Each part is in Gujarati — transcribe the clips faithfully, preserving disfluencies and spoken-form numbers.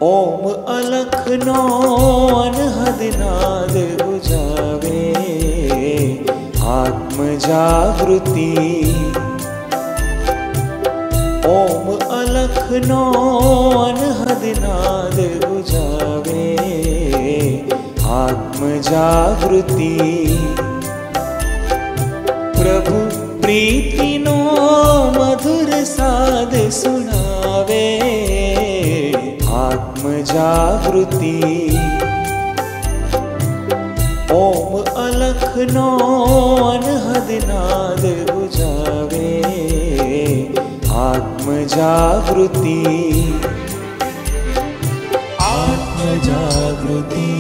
ઓમ અલખનો અનહદ નાદ ગુજાવે, આત્મ જાગૃતિ. ઓમ અલખનો અનહદ નાદ ગુજાવે, આત્મ જાગૃતિ. પ્રભુ પ્રીતિનો મધુર સાદ સુનાવે, આત્મ જાગૃતિ. ઓમ અલખનો અનહદ નાદ ગુજાવે, આત્મ જાગૃતિ. આત્મ જાગૃતિ,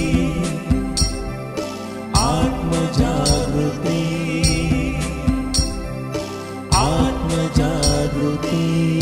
આત્મ જાગૃતિ, આત્મ જાગૃતિ.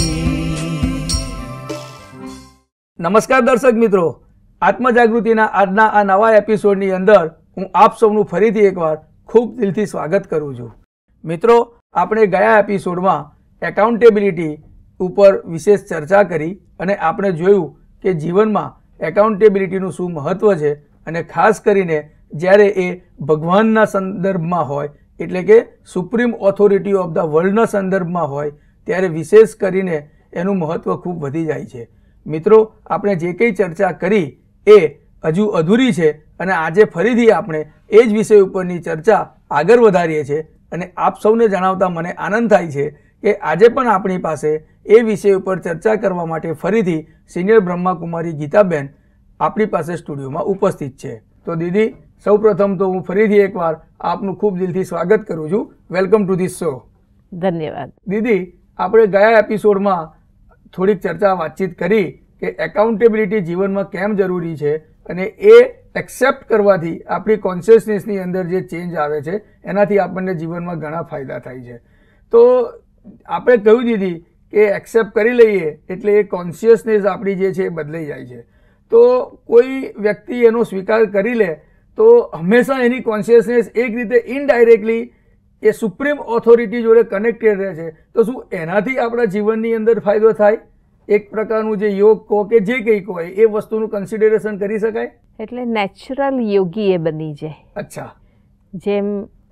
નમસ્કાર દર્શક મિત્રો, આત્મ જાગૃતિના આજના આ નવા એપિસોડની અંદર હું આપ સૌનું ફરીથી એકવાર ખૂબ દિલથી સ્વાગત કરું છું. મિત્રો, આપણે ગયા એપિસોડમાં એકાઉન્ટેબિલિટી ઉપર વિશેષ ચર્ચા કરી અને આપણે જોયું કે જીવનમાં એકાઉન્ટેબિલિટીનું શું મહત્ત્વ છે અને ખાસ કરીને જ્યારે એ ભગવાનના સંદર્ભમાં હોય, એટલે કે સુપ્રીમ ઓથોરિટી ઓફ ધ વર્લ્ડના સંદર્ભમાં હોય ત્યારે વિશેષ કરીને એનું મહત્ત્વ ખૂબ વધી જાય છે. મિત્રો, આપણે જે કંઈ ચર્ચા કરી એ હજુ અધૂરી છે અને આજે ફરીથી આપણે એ જ વિષય ઉપરની ચર્ચા આગળ વધારીએ છીએ અને આપ સૌને જણાવતા મને આનંદ થાય છે કે આજે પણ આપણી પાસે એ વિષય ઉપર ચર્ચા કરવા માટે ફરીથી સિનિયર બ્રહ્માકુમારી ગીતાબેન આપણી પાસે સ્ટુડિયોમાં ઉપસ્થિત છે. તો દીદી, સૌ પ્રથમ તો હું ફરીથી એકવાર આપનું ખૂબ દિલથી સ્વાગત કરું છું. Welcome to this show. ધન્યવાદ. દીદી, આપણે ગયા એપિસોડમાં થોડીક ચર્ચા વાતચીત કરી કે એકાઉન્ટેબિલિટી જીવનમાં કેમ જરૂરી છે અને એ એક્સેપ્ટ કરવાથી આપણી કોન્શિયસનેસની અંદર જે ચેન્જ આવે છે એનાથી આપણને જીવનમાં ઘણા ફાયદા થાય છે. તો આપણે કહ્યું દીધી કે એક્સેપ્ટ કરી લઈએ એટલે એ કોન્શિયસનેસ આપણી જે છે એ બદલાઈ જાય છે. તો કોઈ વ્યક્તિ એનો સ્વીકાર કરી લે તો હંમેશા એની કોન્શિયસનેસ એક રીતે ઇનડાયરેક્ટલી એ સુપ્રીમ ઓથોરિટી જોડે કનેક્ટેડ રહે છે. તો શું એનાથી આપણા જીવનની અંદર ફાયદો થાય? એક પ્રકારનું જે યોગ કહો કે જે કંઈ કહો એ વસ્તુનું કન્સિડરેશન કરી શકાય? એટલે નેચરલ યોગી એ બની જાય. અચ્છા. જેમ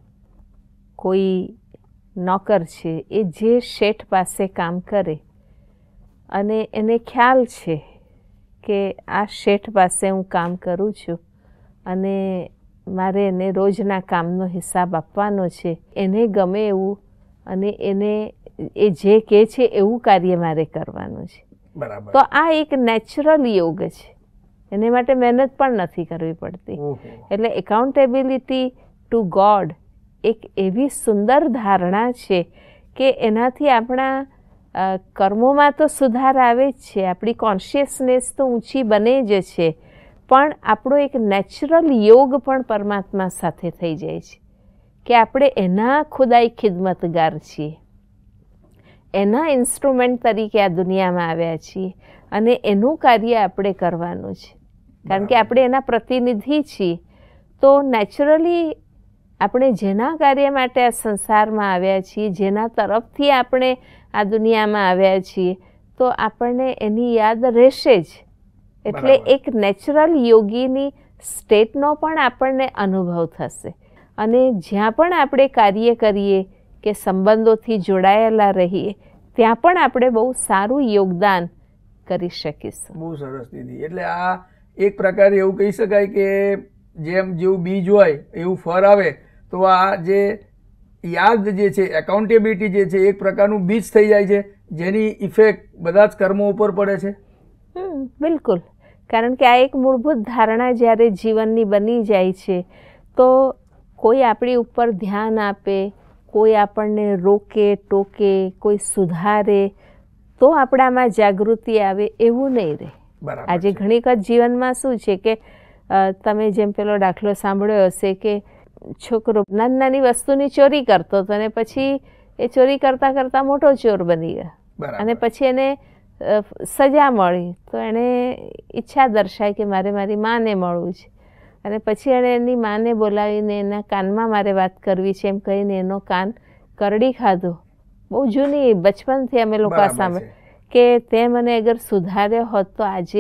કોઈ નોકર છે એ જે શેઠ પાસે કામ કરે અને એને ખ્યાલ છે કે આ શેઠ પાસે હું કામ કરું છું અને મારે એને રોજના કામનો હિસાબ આપવાનો છે, એને ગમે એવું અને એને એ જે કહે છે એવું કાર્ય મારે કરવાનું છે. બરાબર. તો આ એક નેચરલ યોગ છે, એને માટે મહેનત પણ નથી કરવી પડતી. એટલે એકાઉન્ટેબિલિટી ટુ ગોડ એક એવી સુંદર ધારણા છે કે એનાથી આપણા કર્મોમાં તો સુધાર આવે જ છે, આપણી કોન્શિયસનેસ તો ઊંચી બને જ છે, પણ આપણો એક નેચરલ યોગ પણ પરમાત્મા સાથે થઈ જાય છે કે આપણે એના ખુદાઈ ખિદમતગાર છીએ, એના ઇન્સ્ટ્રુમેન્ટ તરીકે આ દુનિયામાં આવ્યા છીએ અને એનું કાર્ય આપણે કરવાનું છે કારણ કે આપણે એના પ્રતિનિધિ છીએ. તો નેચરલી આપણે જેના કાર્ય માટે આ સંસારમાં આવ્યા છીએ, જેના તરફથી આપણે આ દુનિયામાં આવ્યા છીએ, તો આપણને એની યાદ રહેશે જ. એટલે એક નેચરલ યોગીની સ્ટેટનો પણ આપણને અનુભવ થશે અને જ્યાં પણ આપણે કાર્ય કરીએ કે સંબંધોથી જોડાયેલા રહીએ ત્યાં પણ આપણે બહુ સારું યોગદાન કરી શકીશું. બહુ સરસ દીદી. એટલે આ એક પ્રકારે એવું કહી શકાય કે જેમ જેવું બીજ હોય એવું ફળ આવે. તો આ જે યાદ જે છે, એકાઉન્ટેબિલિટી જે છે, એક પ્રકારનું બીજ થઈ જાય છે જેની ઇફેક્ટ બધા જ કર્મો ઉપર પડે છે. હમ બિલકુલ. કારણ કે આ એક મૂળભૂત ધારણા જ્યારે જીવનની બની જાય છે તો કોઈ આપણી ઉપર ધ્યાન આપે, કોઈ આપણને રોકે ટોકે, કોઈ સુધારે તો આપણામાં જાગૃતિ આવે એવું નહીં રહે. આજે ઘણી વખત જીવનમાં શું છે કે તમે જેમ પેલો દાખલો સાંભળ્યો હશે કે છોકરો નાની નાની વસ્તુની ચોરી કરતો હતો અને પછી એ ચોરી કરતાં કરતાં મોટો ચોર બની ગયો અને પછી એને સજા મળી તો એણે ઈચ્છા દર્શાવી કે મારે મારી માને મળવું છે અને પછી એણે એની માને બોલાવીને એના કાનમાં મારે વાત કરવી છે એમ કહીને એનો કાન કરડી ખાધો. બહુ જૂની બચપનથી અમે લોકો સાંભળે કે તે મને અગર સુધાર્યો હોત તો આજે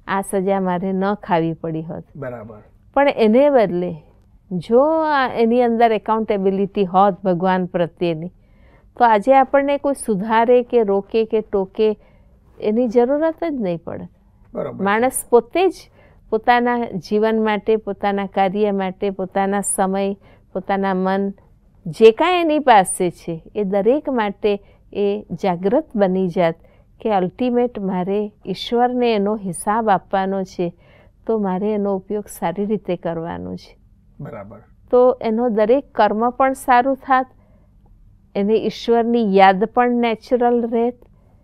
આ સજા મારે ન ખાવી પડી હોત. બરાબર. પણ એને બદલે જો એની અંદર એકાઉન્ટેબિલિટી હોત ભગવાન પ્રત્યેની, તો આજે આપણને કોઈ સુધારે કે રોકે કે ટોકે એની જરૂરત જ નહીં પડે. માણસ પોતે જ પોતાના જીવન માટે, પોતાના કાર્ય માટે, પોતાના સમય, પોતાના મન, જે કાંઈ એની પાસે છે એ દરેક માટે એ જાગૃત બની જાત કે અલ્ટિમેટ મારે ઈશ્વરને એનો હિસાબ આપવાનો છે, તો મારે એનો ઉપયોગ સારી રીતે કરવાનો છે. બરાબર. તો એનો દરેક કર્મ પણ સારું થાત, એને ઈશ્વરની યાદ પણ નેચરલ રહેત,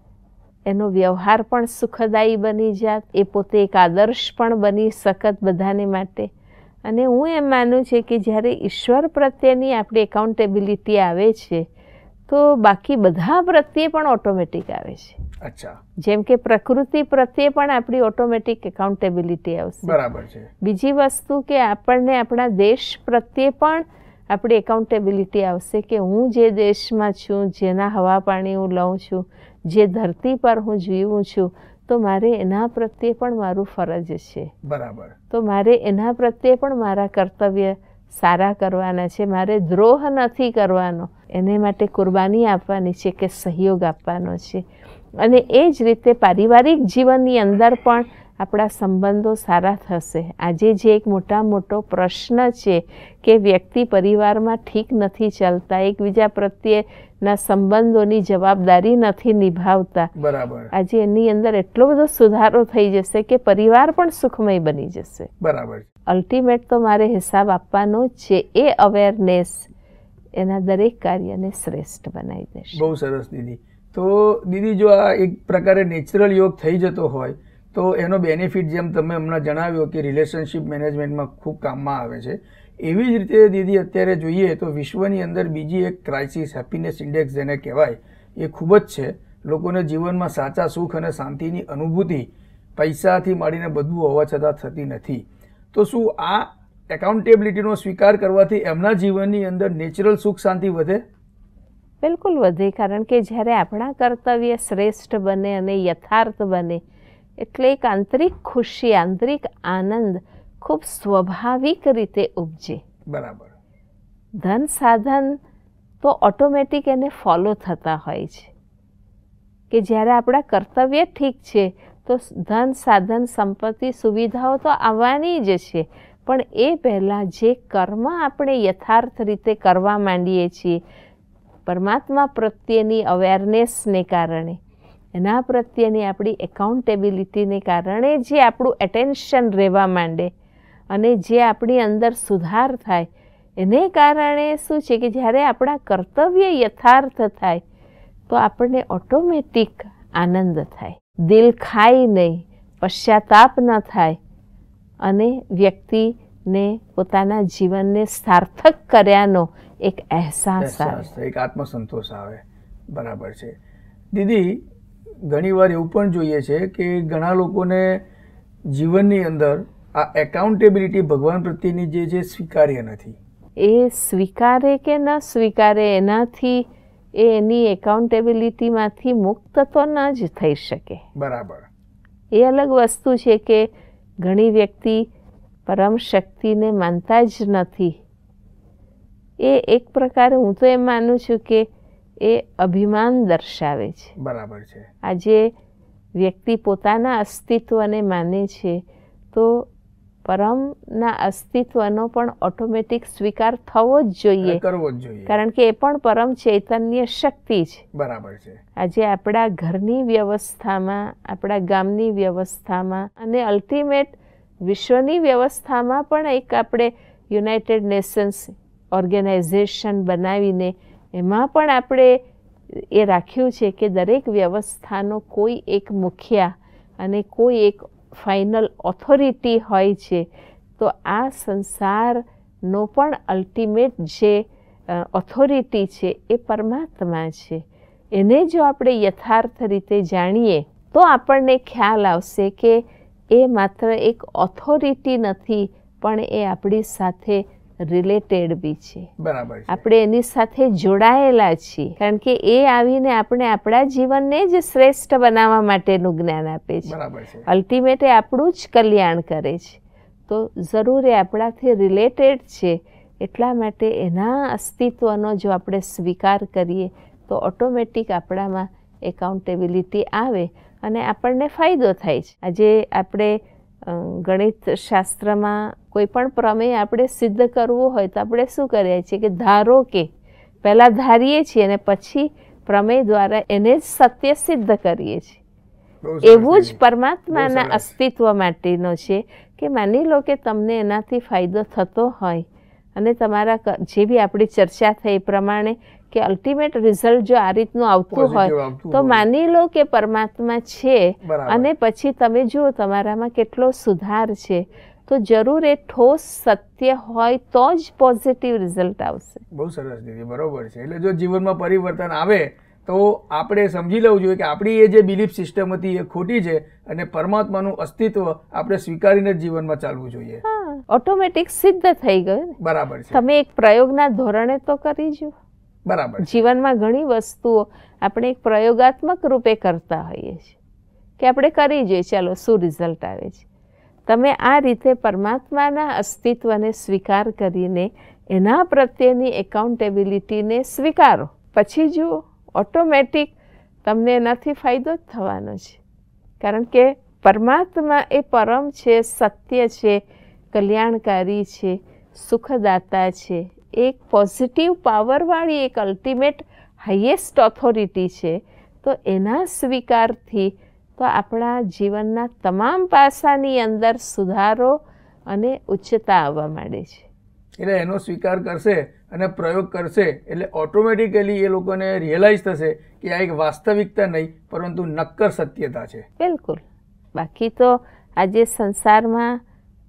એનો વ્યવહાર પણ સુખદાયી બની જાત, એ પોતે એક આદર્શ પણ બની શકત બધાને માટે. અને હું એમ માનું છું કે જ્યારે ઈશ્વર પ્રત્યેની આપણી એકાઉન્ટેબિલિટી આવે છે તો બાકી બધા પ્રત્યે પણ ઓટોમેટિક આવે છે. અચ્છા. જેમ કે પ્રકૃતિ પ્રત્યે પણ આપણી ઓટોમેટિક એકાઉન્ટેબિલિટી આવશે. બરાબર છે. બીજી વસ્તુ કે આપણને આપણા દેશ પ્રત્યે પણ આપણી એકાઉન્ટેબિલિટી આવશે કે હું જે દેશમાં છું, જેના હવા પાણી હું લઉં છું, જે ધરતી પર હું જીવું છું, તો મારે એના પ્રત્યે પણ મારું ફરજ છે. બરાબર. તો મારે એના પ્રત્યે પણ મારા કર્તવ્ય સારા કરવાના છે. મારે દ્રોહ નથી કરવાનો, એને માટે કુરબાની આપવાની છે કે સહયોગ આપવાનો છે. અને એ જ રીતે પારિવારિક જીવનની અંદર પણ આપણા સંબંધો સારા થશે. આજે જે એક મોટા મોટો પ્રશ્ન છે કે વ્યક્તિ પરિવારમાં ઠીક નથી ચાલતા, એકબીજા પ્રત્યેના સંબંધોની જવાબદારી નથી નિભાવતા. બરાબર. આજે એની અંદર એટલો બધો સુધારો થઈ જશે કે પરિવાર પણ સુખમય બની જશે. બરાબર. અલ્ટિમેટ તો મારે હિસાબ આપવાનો જ છે. એ અવેરનેસ એના દરેક કાર્યને શ્રેષ્ઠ બનાવી દેશે. બહુ સરસ દીદી. તો દીદી, જો આ એક પ્રકારે નેચરલ યોગ થઈ જતો હોય તો એનો બેનિફિટ જેમ તમે હમણાં જણાવ્યો કે રિલેશનશિપ મેનેજમેન્ટમાં ખૂબ કામમાં આવે છે, એવી જ રીતે દીદી અત્યારે જોઈએ તો વિશ્વની અંદર બીજી એક ક્રાઇસિસ, હેપીનેસ ઇન્ડેક્સ જેને કહેવાય, એ ખૂબ જ છે. લોકોને જીવનમાં સાચા સુખ અને શાંતિની અનુભૂતિ પૈસાથી માંડીને બધું હોવા છતાં થતી નથી. તો શું આ એકાઉન્ટેબિલિટીનો સ્વીકાર કરવાથી એમના જીવનની અંદર નેચરલ સુખ શાંતિ વધે? બિલકુલ વધે. કારણ કે જ્યારે આપણા કર્તવ્ય શ્રેષ્ઠ બને અને યથાર્થ બને એટલે એક આંતરિક ખુશી, આંતરિક આનંદ ખૂબ સ્વાભાવિક રીતે ઉપજે. બરાબર. ધન સાધન તો ઓટોમેટિક એને ફોલો થતા હોય છે કે જ્યારે આપણા કર્તવ્ય ઠીક છે તો ધન સાધન સંપત્તિ સુવિધાઓ તો આવવાની જ છે, પણ એ પહેલાં જે કર્મ આપણે યથાર્થ રીતે કરવા માંડીએ છીએ પરમાત્મા પ્રત્યેની અવેરનેસને કારણે, એના પ્રત્યેની આપણી એકાઉન્ટેબિલિટીને કારણે જે આપણું એટેન્શન રહેવા માંડે અને જે આપણી અંદર સુધાર થાય, એને કારણે શું છે કે જ્યારે આપણા કર્તવ્ય યથાર્થ થાય તો આપણને ઓટોમેટિક આનંદ થાય, દિલ ખાય નહીં, પશ્ચાતાપ ન થાય અને વ્યક્તિને પોતાના જીવનને સાર્થક કર્યાનો એક અહેસાસ આવે, એક આત્મસંતોષ આવે. બરાબર છે. દીદી, ઘણીવાર એવું પણ જોઈએ છે કે ઘણા લોકોને જીવનની અંદર આ એકાઉન્ટેબિલિટી ભગવાન પ્રત્યેની જે છે સ્વીકાર્ય નથી. એ સ્વીકારે કે ન સ્વીકારે એનાથી એ એની એકાઉન્ટેબિલિટીમાંથી મુક્ત તો ન જ થઈ શકે. બરાબર. એ અલગ વસ્તુ છે કે ઘણી વ્યક્તિ પરમ શક્તિને માનતા જ નથી. એ એક પ્રકારે હું તો એમ માનું છું કે એ અભિમાન દર્શાવે છે. બરાબર છે. આજે વ્યક્તિ પોતાના અસ્તિત્વને માને છે તો પરમના અસ્તિત્વનો પણ ઓટોમેટિક સ્વીકાર થવો જ જોઈએ, કરવો જ જોઈએ, કારણ કે એ પણ પરમ ચૈતન્ય શક્તિ છે. બરાબર છે. આજે આપણા ઘરની વ્યવસ્થામાં, આપણા ગામની વ્યવસ્થામાં અને અલ્ટિમેટ વિશ્વની વ્યવસ્થામાં પણ એક આપણે યુનાઇટેડ નેશન્સ ઓર્ગેનાઇઝેશન બનાવીને એમાં પણ આપણે એ રાખ્યું છે કે દરેક વ્યવસ્થાનો કોઈ એક મુખિયા અને કોઈ એક ફાઇનલ ઓથોરિટી હોય છે. તો આ સંસારનો પણ અલ્ટિમેટ જે ઓથોરિટી છે એ પરમાત્મા છે. એને જો આપણે યથાર્થ રીતે જાણીએ તો આપણને ખ્યાલ આવશે કે એ માત્ર એક ઓથોરિટી નથી, પણ એ આપણી સાથે રિલેટેડ બી છે. બરાબર છે. આપણે એની સાથે જોડાયેલા છીએ, કારણ કે એ આવીને આપણે આપણા જીવનને જ શ્રેષ્ઠ બનાવવા માટેનું જ્ઞાન આપે છે. બરાબર છે. અલ્ટિમેટ એ આપણું જ કલ્યાણ કરે છે. તો જરૂર એ આપણાથી રિલેટેડ છે. એટલા માટે એના અસ્તિત્વનો જો આપણે સ્વીકાર કરીએ તો ઓટોમેટિક આપણામાં એકાઉન્ટેબિલિટી આવે અને આપણને ફાયદો થાય છે. આજે આપણે ગણિત શાસ્ત્રમાં કોઈ પણ પ્રમેય આપણે સિદ્ધ કરવું હોય તો આપણે શું કરીએ છીએ કે ધારો કે પહેલાં ધારીએ છીએ અને પછી પ્રમેય દ્વારા એને જ સત્ય સિદ્ધ કરીએ છીએ. એવું જ પરમાત્માના અસ્તિત્વ માટેનો છે કે માની લો કે તમને એનાથી ફાયદો થતો હોય અને તમારા જે બી આપણી ચર્ચા થઈ પ્રમાણે કે અલ્ટિમેટ રિઝલ્ટ જો આ રીતનું આવતું હોય તો માની લો કે પરમાત્મા છે અને પછી તમે જુઓ તમારામાં કેટલો સુધાર છે, તો જરૂર એ ઠોસ સત્ય હોય તો જ પોઝિટિવ રિઝલ્ટ આવશે. બહુ સરસ દીદી, બરોબર છે. એટલે જો જીવનમાં પરિવર્તન આવે તો આપણે સમજી લેવું જોઈએ કે આપણી એ જે બિલીફ સિસ્ટમ હતી એ ખોટી છે અને પરમાત્માનું અસ્તિત્વ આપણે સ્વીકારીને જીવનમાં ચાલવું જોઈએ. ઓટોમેટિક સિદ્ધ થઈ ગયું. બરાબર છે. તમે એક પ્રયોગના ધોરણે તો કરી જુઓ. બરાબર. જીવનમાં ઘણી વસ્તુઓ આપણે એક પ્રયોગાત્મક રૂપે કરતા હોઈએ છીએ કે આપણે કરી જોઈએ, ચાલો શું રિઝલ્ટ આવે છે. તમે આ રીતે પરમાત્માના અસ્તિત્વને સ્વીકાર કરીને એના પ્રત્યેની એકાઉન્ટેબિલિટીને સ્વીકારો, પછી જુઓ ઓટોમેટિક તમને એનાથી ફાયદો જ થવાનો છે. કારણ કે પરમાત્મા એ પરમ છે, સત્ય છે, કલ્યાણકારી છે, સુખદાતા છે, એક પોઝિટિવ પાવરવાળી એક અલ્ટિમેટ હાઈએસ્ટ ઓથોરિટી છે. તો એના સ્વીકારથી તો આપણા જીવનના તમામ પાસાની અંદર સુધારો અને ઉચ્ચતા આવવા માંડે છે. એટલે એનો સ્વીકાર કરશે અને પ્રયોગ કરશે એટલે ઓટોમેટિકલી એ લોકોને રિયલાઇઝ થશે કે આ એક વાસ્તવિકતા નહીં પરંતુ નક્કર સત્યતા છે. બિલકુલ. બાકી તો આજે સંસારમાં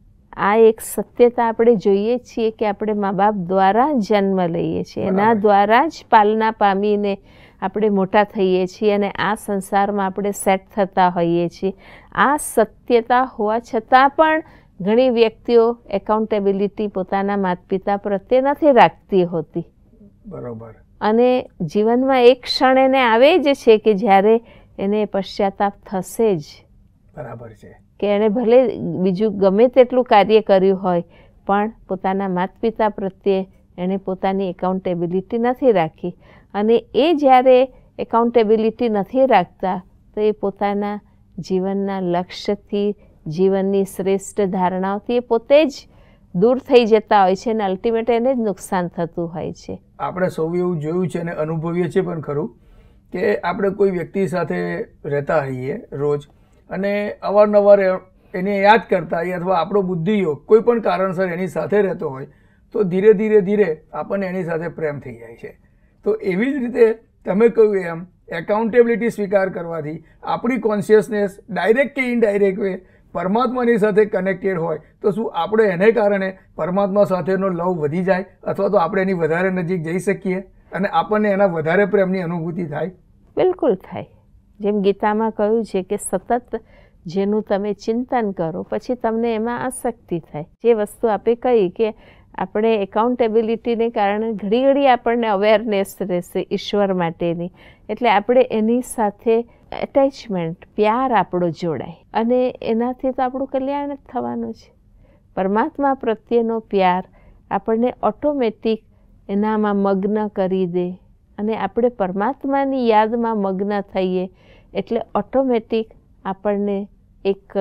આ એક સત્યતા આપણે જોઈએ છીએ કે આપણે મા બાપ દ્વારા જન્મ લઈએ છીએ, એના દ્વારા જ પાલના પામીને આપણે મોટા થઈએ છીએ અને આ સંસારમાં આપણે સેટ થતા હોઈએ છીએ. આ સત્યતા હોવા છતાં પણ ઘણી વ્યક્તિઓ એકાઉન્ટેબિલિટી પોતાના માતા પિતા પ્રત્યે નથી રાખતી હોતી. બરોબર. અને જીવનમાં એક ક્ષણ એને આવે જ છે કે જ્યારે એને પશ્ચાતાપ થશે જ. બરાબર છે. કે એણે ભલે બીજું ગમે તેટલું કાર્ય કર્યું હોય પણ પોતાના માતા પિતા પ્રત્યે એણે પોતાની એકાઉન્ટેબિલિટી નથી રાખી. અને એ જ્યારે એકાઉન્ટેબિલિટી નથી રાખતા તો એ પોતાના જીવનના લક્ષ્યથી, જીવનની શ્રેષ્ઠ ધારણાઓથી એ પોતે જ દૂર થઈ જતા હોય છે અને અલ્ટિમેટ એને જ નુકસાન થતું હોય છે. આપણે સૌ એવું જોયું છે અને અનુભવીએ છીએ પણ ખરું કે આપણે કોઈ વ્યક્તિ સાથે રહેતા હોઈએ રોજ અને અવારનવાર એને યાદ કરતા હોઈએ અથવા આપણો બુદ્ધિયોગ કોઈ પણ કારણસર એની સાથે રહેતો હોય તો ધીરે ધીરે ધીરે આપણને એની સાથે પ્રેમ થઈ જાય છે. તો એવી જ રીતે તમે કહ્યું એમ એકાઉન્ટેબિલિટી સ્વીકાર કરવાથી આપણી કોન્શિયસનેસ ડાયરેક્ટ કે ઇનડાયરેક્ટ વે પરમાત્માની સાથે કનેક્ટેડ હોય તો શું આપણે એને કારણે પરમાત્મા સાથેનો લવ વધી જાય અથવા તો આપણે એની વધારે નજીક જઈ શકીએ અને આપણને એના વધારે પ્રેમની અનુભૂતિ થાય? બિલકુલ થાય. જેમ ગીતામાં કહ્યું છે કે સતત જેનું તમે ચિંતન કરો પછી તમને એમાં આસક્તિ થાય. જે વસ્તુ આપણે કહી કે આપણે એકાઉન્ટેબિલિટીને કારણે ઘડી ઘડી આપણને અવેરનેસ રહેશે ઈશ્વર માટેની, એટલે આપણે એની સાથે એટેચમેન્ટ, પ્યાર આપણો જોડાય અને એનાથી તો આપણું કલ્યાણ જ થવાનું છે. પરમાત્મા પ્રત્યેનો પ્યાર આપણને ઓટોમેટિક એનામાં મગ્ન કરી દે અને આપણે પરમાત્માની યાદમાં મગ્ન થઈએ એટલે ઓટોમેટિક આપણને એક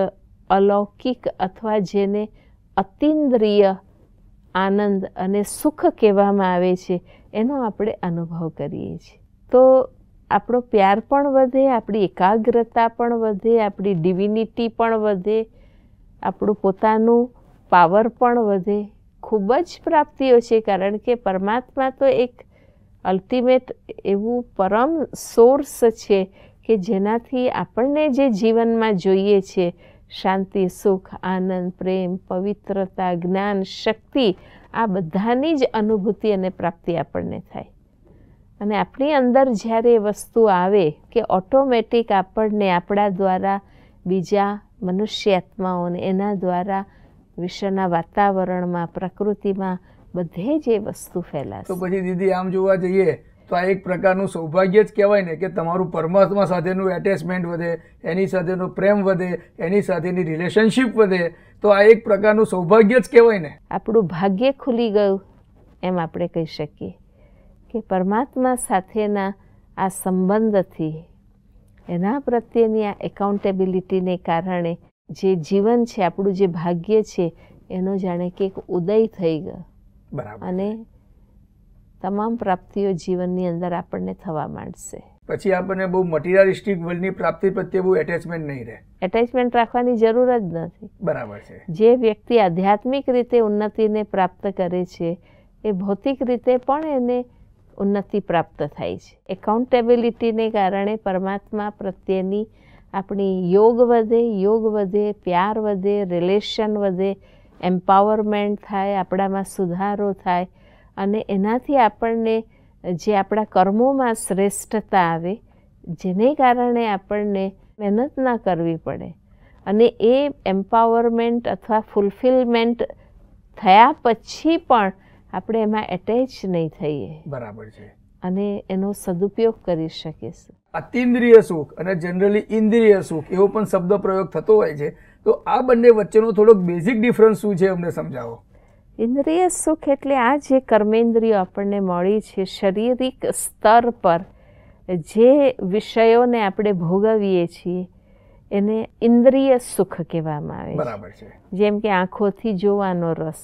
અલૌકિક અથવા જેને અતિન્દ્રિય આનંદ અને સુખ કહેવામાં આવે છે એનો આપણે અનુભવ કરીએ છીએ. તો આપણો પ્યાર પણ વધે, આપણી એકાગ્રતા પણ વધે, આપણી ડિવિનિટી પણ વધે, આપણું પોતાનું પાવર પણ વધે. ખૂબ જ પ્રાપ્તિઓ છે કારણ કે પરમાત્મા તો એક અલ્ટિમેટ એવું પરમ સોર્સ છે કે જેનાથી આપણને જે જીવનમાં જોઈએ છે શાંતિ, સુખ, આનંદ, પ્રેમ, પવિત્રતા, જ્ઞાન, શક્તિ, આ બધાની જ અનુભૂતિ અને પ્રાપ્તિ આપણને થાય. અને આપણી અંદર જ્યારે એ વસ્તુ આવે કે ઓટોમેટિક આપણને આપણા દ્વારા બીજા મનુષ્ય આત્માઓને એના દ્વારા વિશ્વના વાતાવરણમાં, પ્રકૃતિમાં બધે જ એ વસ્તુ ફેલાશે. તો પછી દીદી આમ જોવા જઈએ તો આ એક પ્રકારનું સૌભાગ્ય જ કહેવાય ને કે તમારું પરમાત્મા સાથેનું એટેચમેન્ટ વધે, એની સાથેનો પ્રેમ વધે, એની સાથેની રિલેશનશિપ વધે, તો આ એક પ્રકારનું સૌભાગ્ય જ કહેવાય ને. આપણું ભાગ્ય ખુલી ગયું એમ આપણે કહી શકીએ કે પરમાત્મા સાથેના આ સંબંધથી, એના પ્રત્યેની આ એકાઉન્ટેબિલિટીને કારણે જે જીવન છે, આપણું જે ભાગ્ય છે, એનો જાણે કે એક ઉદય થઈ ગયો. બરાબર. અને તમામ પ્રાપ્તિઓ જીવનની અંદર આપણને થવા માંડશે. પછી આપણને બહુ મટીરિયલિસ્ટિક વર્લ્ડની પ્રાપ્તિ પ્રત્યે બહુ એટેચમેન્ટ નહીં રહે. એટેચમેન્ટ રાખવાની જરૂર જ નથી. બરાબર છે. જે વ્યક્તિ આધ્યાત્મિક રીતે ઉન્નતિને પ્રાપ્ત કરે છે એ ભૌતિક રીતે પણ એને ઉન્નતિ પ્રાપ્ત થાય છે. એકાઉન્ટેબિલિટીને કારણે પરમાત્મા પ્રત્યેની આપણી યોગ વધે, યોગ વધે, પ્યાર વધે, રિલેશન વધે, એમ્પાવરમેન્ટ થાય, આપણામાં સુધારો થાય અને એનાથી આપણને જે આપણા કર્મોમાં શ્રેષ્ઠતા આવે, જેને કારણે આપણને મહેનત ના કરવી પડે અને એ એમ્પાવરમેન્ટ અથવા ફૂલફિલમેન્ટ થયા પછી પણ આપણે એમાં એટેચ નહીં થઈએ. બરાબર છે. અને એનો સદુપયોગ કરી શકીશું. અતિન્દ્રિય સુખ અને જનરલી ઇન્દ્રિય સુખ એવો પણ શબ્દ પ્રયોગ થતો હોય છે, તો આ બંને વચ્ચેનો થોડોક બેઝિક ડિફરન્સ શું છે અમને સમજાવો. ઇન્દ્રિય સુખ એટલે આ જે કર્મેન્દ્રિયો આપણને મળી છે, શારીરિક સ્તર પર જે વિષયોને આપણે ભોગવીએ છીએ એને ઇન્દ્રિય સુખ કહેવામાં આવે છે. બરાબર છે. જેમ કે આંખોથી જોવાનો રસ,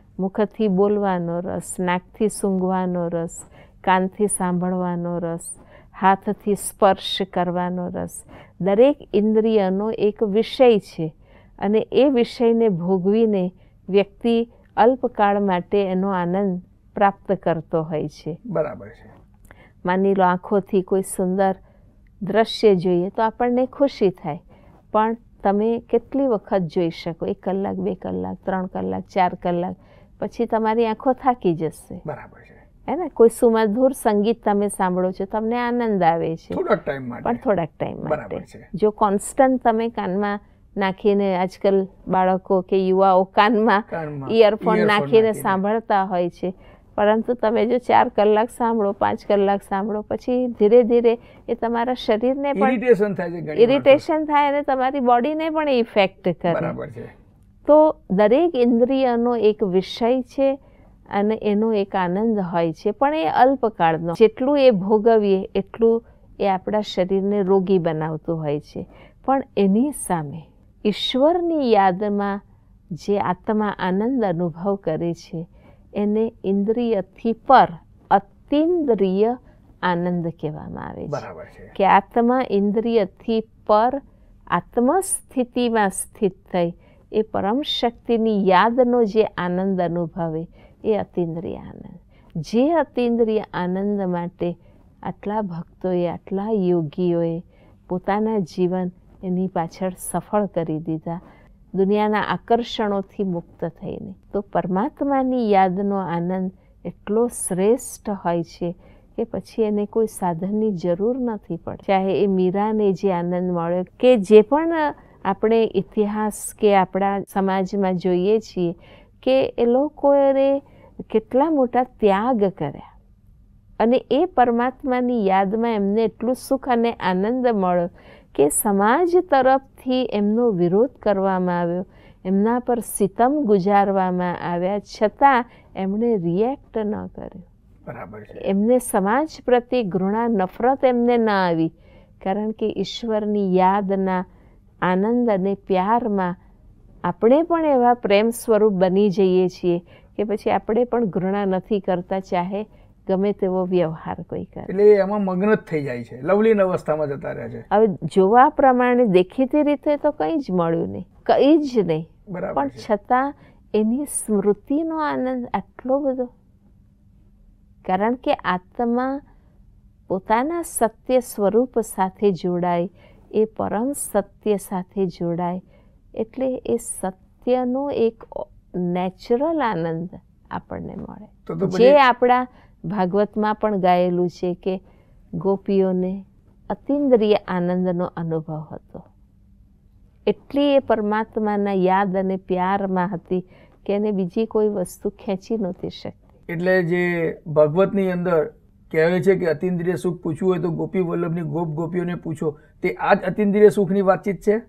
મુખથી બોલવાનો રસ, નાકથી સૂંઘવાનો રસ, કાનથી સાંભળવાનો રસ, હાથથી સ્પર્શ કરવાનો રસ. દરેક ઇન્દ્રિયનો એક વિષય છે અને એ વિષયને ભોગવીને વ્યક્તિ અલ્પકાળ માટે એનો આનંદ પ્રાપ્ત કરતો હોય છે. બરાબર છે. માની લો આંખોથી કોઈ સુંદર દ્રશ્ય જોઈએ તો આપણને ખુશી થાય, પણ તમે કેટલી વખત જોઈ શકો? એક કલાક, બે કલાક, ત્રણ કલાક, ચાર કલાક, પછી તમારી આંખો થાકી જશે. બરાબર છે. હે ને? કોઈ સુમધુર સંગીત તમે સાંભળો છો, તમને આનંદ આવે છે, થોડાક ટાઈમ માટે, પણ થોડાક ટાઈમ બરાબર માટે. છે. જો કોન્સ્ટન્ટ તમે કાનમાં નાખીને, આજકાલ બાળકો કે યુવાઓ કાનમાં કાનમાં ઇયરફોન earphone નાખીને નાખીને સાંભળતા હોય છે, પરંતુ તમે જો ચાર કલાક સાંભળો, પાંચ કલાક સાંભળો, પછી ધીરે ધીરે એ તમારા શરીરને પણ ઇરિટેશન થાય છે, ઘણી વાર તો. ઇરિટેશન થાય અને તમારી બોડીને પણ ઇફેક્ટ કરે. બરાબર છે. તો દરેક ઇન્દ્રિયનો એક વિષય છે અને એનો એક આનંદ હોય છે, પણ એ અલ્પકાળનો. જેટલું એ ભોગવીએ એટલું એ આપણા શરીરને રોગી બનાવતું હોય છે. પણ એની સામે ઈશ્વરની યાદમાં જે આત્મા આનંદ અનુભવ કરે છે એને ઇન્દ્રિયથી પર અતિન્દ્રિય આનંદ કહેવામાં આવે છે. બરાબર છે. કે આત્મા ઇન્દ્રિયથી પર આત્મસ્થિતિમાં સ્થિત થઈ એ પરમ શક્તિની યાદનો જે આનંદ અનુભવે એ અતિન્દ્રિય આનંદ. જે અતિન્દ્રિય આનંદ માટે આટલા ભક્તોએ, આટલા યોગીઓએ પોતાના જીવન એની પાછળ સફળ કરી દીધા, દુનિયાના આકર્ષણોથી મુક્ત થઈને. તો પરમાત્માની યાદનો આનંદ એટલો શ્રેષ્ઠ હોય છે કે પછી એને કોઈ સાધનની જરૂર નથી પડતી. ચાહે એ મીરાને જે આનંદ મળ્યો, કે જે પણ આપણે ઇતિહાસ કે આપણા સમાજમાં જોઈએ છીએ કે એ લોકોએ કેટલા મોટા ત્યાગ કર્યા અને એ પરમાત્માની યાદમાં એમને એટલું સુખ અને આનંદ મળ્યો કે સમાજ તરફથી એમનો વિરોધ કરવામાં આવ્યો, એમના પર સિતમ ગુજારવામાં આવ્યા, છતાં એમણે રિએક્ટ ન કર્યું. બરાબર છે. એમને સમાજ પ્રત્યે ઘૃણા, નફરત એમને ન આવી, કારણ કે ઈશ્વરની યાદના આનંદ અને પ્યારમાં આપણે પણ એવા પ્રેમ સ્વરૂપ બની જઈએ છીએ કે પછી આપણે પણ ઘૃણા નથી કરતા, ચાહે ગમે તેવો વ્યવહાર કોઈ કરે. એટલે એમાં મગ્ન જ થઈ જાય છે, લવલીન અવસ્થામાં જતા રહે છે. હવે જોવા પ્રમાણે દેખીતી રીતે તો કંઈ જ મળ્યું નહીં, કંઈ જ નહીં, પણ છતાં એની સ્મૃતિનો આનંદ આટલો બધો. કારણ કે આત્મા પોતાના સત્ય સ્વરૂપ સાથે જોડાય, એ પરમ સત્ય સાથે જોડાય, એટલે એ સત્યનો એક નેચરલ આનંદ આપણને મળે. જે આપણા ભાગવતમાં પણ ગાયેલું છે કે ગોપીઓને અતિન્દ્રિય આનંદનો અનુભવ હતો. એટલી એ પરમાત્માના યાદ અને પ્યારમાં હતી કે એને બીજી કોઈ વસ્તુ ખેંચી નહોતી શકતી. એટલે જે ભાગવતની અંદર કહેવાય છે કે અતિન્દ્રિય સુખ પૂછવું હોય તો ગોપી વલ્લભની ગોપ ગોપીઓને પૂછો, તે આ જ અતિન્દ્રિય સુખની વાતચીત છે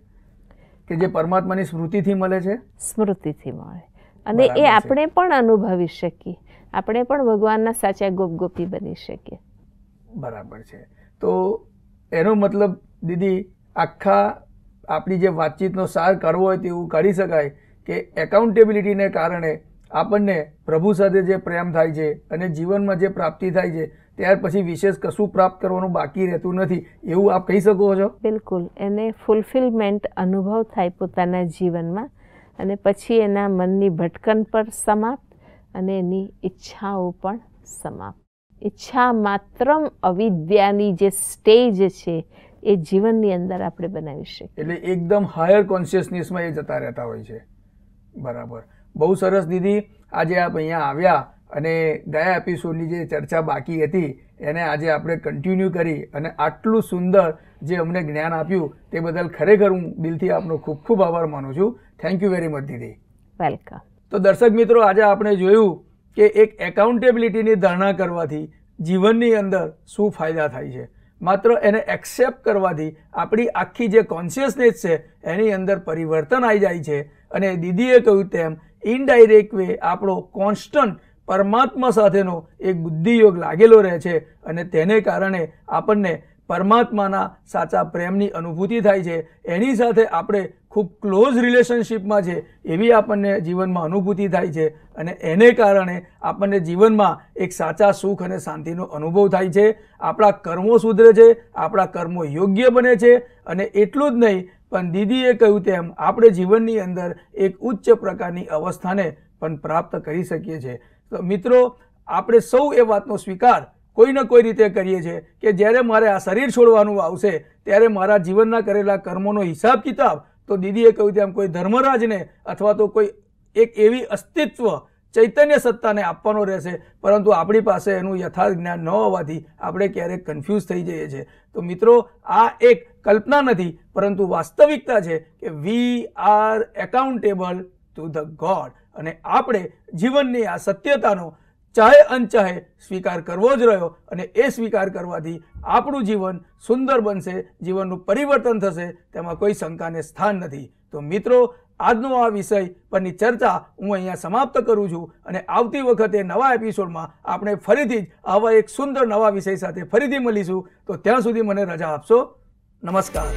કે જે પરમાત્માની સ્મૃતિથી મળે છે. સ્મૃતિથી મળે અને એ આપણે પણ અનુભવી શકીએ, આપણે પણ ભગવાનના સાચા ગોપ ગોપી બની શકીએ. બરાબર છે. તો એનો મતલબ દીદી આખા આપણી જે વાતચીતનો સાર કાઢવો હોય તેવું કાઢી શકાય કે એકાઉન્ટેબિલિટીને કારણે આપણને પ્રભુ સાથે જે પ્રેમ થાય છે અને જીવનમાં જે પ્રાપ્તિ થાય છે ત્યાર પછી વિશેષ કશું પ્રાપ્ત કરવાનું બાકી રહેતું નથી, એવું આપ કહી શકો છો? બિલકુલ. એને ફૂલફિલમેન્ટ અનુભવ થાય પોતાના જીવનમાં અને પછી એના મનની ભટકન પર સમાપ્ત અને એની ઈચ્છાઓ પણ સમાપ્ત. ઈચ્છા માત્રમ અવિદ્યાની જે સ્ટેજ છે એ જીવનની અંદર આપણે બનાવી શકીએ. એટલે એકદમ હાયર કોન્શિયસનેસમાં એ જતા રહેતા હોય છે. બરાબર. બહુ સરસ દીદી. આજે આપ અહીંયા આવ્યા અને ગયા એપિસોડની જે ચર્ચા બાકી હતી એને આજે આપણે કન્ટિન્યુ કરી અને આટલું સુંદર જે અમને જ્ઞાન આપ્યું તે બદલ ખરેખર હું દિલથી આપનો ખૂબ ખૂબ આભાર માનું છું. થેન્ક યુ વેરી મચ દીદી. વેલકમ. તો દર્શક મિત્રો, આજે આપણે જોયું કે એક એકાઉન્ટેબિલિટીની ધારણા કરવાથી જીવનની અંદર શું ફાયદા થાય છે. માત્ર એને એક્સેપ્ટ કરવાથી આપણી આખી જે કોન્શિયસનેસ છે એની અંદર પરિવર્તન આવી જાય છે અને દીદીએ કહ્યું તેમ ઇનડાયરેક્ટ વે આપણો કોન્સ્ટન્ટ પરમાત્મા સાથેનો એક બુદ્ધિયોગ લાગેલો રહે છે અને તેને કારણે આપણને પરમાત્માના સાચા પ્રેમની અનુભૂતિ થાય છે. એની સાથે આપણે ખૂબ ક્લોઝ રિલેશનશિપમાં છે એવી આપણને જીવનમાં અનુભૂતિ થાય છે અને એને કારણે આપણને જીવનમાં એક સાચા સુખ અને શાંતિનો અનુભવ થાય છે. આપણા કર્મો સુધરે છે, આપણા કર્મો યોગ્ય બને છે અને એટલું જ નહીં પણ દીદીએ કહ્યું તેમ આપણે જીવનની અંદર એક ઉચ્ચ પ્રકારની અવસ્થાને પણ પ્રાપ્ત કરી શકીએ છીએ. તો મિત્રો, આપણે સૌ એ વાતનો સ્વીકાર કોઈ ને કોઈ રીતે કરીએ છીએ કે જ્યારે મારે આ શરીર છોડવાનું આવશે ત્યારે મારા જીવનના કરેલા કર્મોનો હિસાબ કિતાબ તો દીદીએ કહ્યું તેમ કોઈ ધર્મરાજને અથવા તો કોઈ એક એવી અસ્તિત્વ ચૈતન્ય સત્તાને આપવાનો રહેશે, પરંતુ આપણી પાસે એનું યથાર્થ જ્ઞાન ન હોવાથી આપણે ક્યારેક કન્ફ્યુઝ થઈ જઈએ છીએ. તો મિત્રો, આ એક કલ્પના નથી પરંતુ વાસ્તવિકતા છે કે we are accountable to the God અને આપણે જીવનની આ સત્યતાનો ચાહે અનચાહે સ્વીકાર કરવો જ રહ્યો અને એ સ્વીકાર કરવાથી આપણું જીવન સુંદર બનશે, જીવનનું પરિવર્તન થશે, તેમાં કોઈ શંકાને સ્થાન નથી. તો મિત્રો, આજનો આ વિષય પરની ચર્ચા હું અહીંયા સમાપ્ત કરું છું અને આવતી વખતે નવા એપિસોડમાં આપણે ફરીથી જ આવા એક સુંદર નવા વિષય સાથે ફરીથી મળીશું. તો ત્યાં સુધી મને રજા આપશો. નમસ્કાર.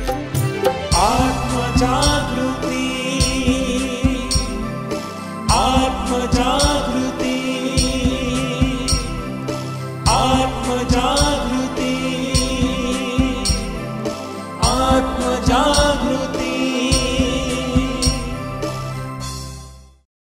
આત્મ જાગૃતિ, આત્મ જાગૃતિ, આત્મ જાગૃતિ.